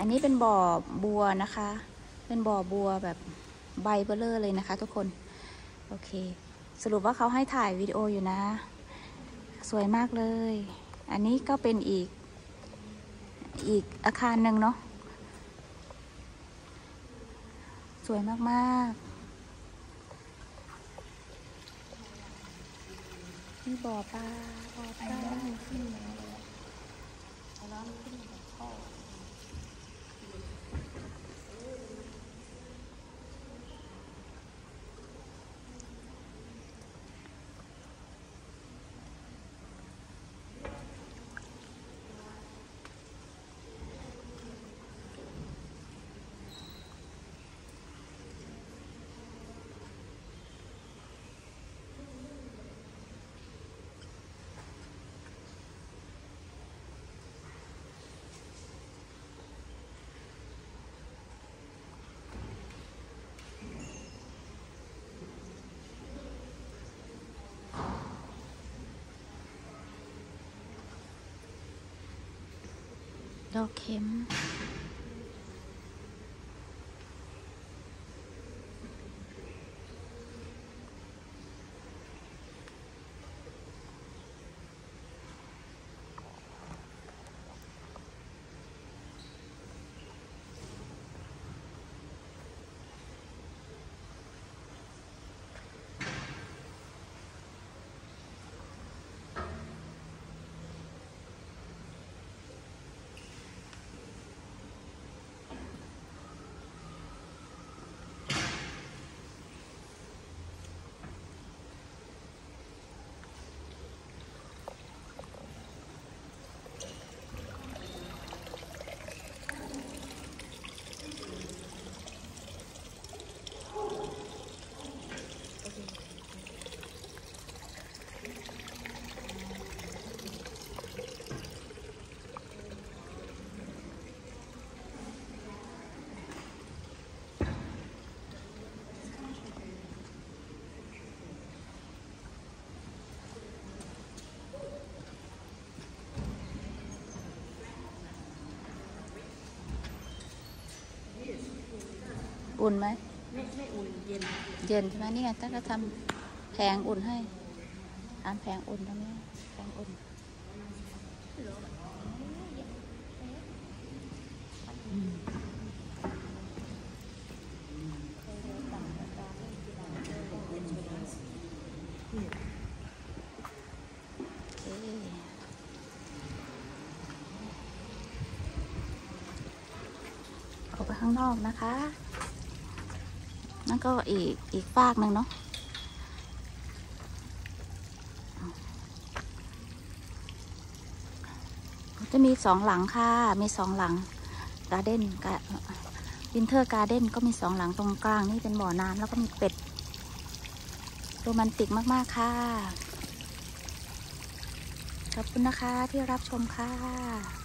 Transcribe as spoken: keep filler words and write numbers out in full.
อันนี้เป็นบ่อบัวนะคะเป็นบ่อบัวแบบใบเบลอเลยนะคะทุกคนโอเคสรุปว่าเขาให้ถ่ายวิดีโออยู่นะสวยมากเลยอันนี้ก็เป็นอีกอีกอาคารหนึ่งเนาะสวยมากๆนี่บ่อปลาบ่อปลาดอกเข็มอุ่นไหมไม่ไม่อุ่นเย็นเย็นใช่ไหมนี่ไงตั้งแต่ทำแผงอุ่นให้ทำแผงอุ่นตรงนี้แผงอุ่นออกไปข้างนอกนะคะนั่นก็อีกอีกฟากหนึ่งเนาะจะมีสองหลังค่ะมีสองหลังการ์เด้นกับวินเทอร์การ์เด้นก็มีสองหลังตรงกลางนี่เป็นบ่อน้ำแล้วก็มีเป็ดโรแมนติกมากๆค่ะขอบคุณนะคะที่รับชมค่ะ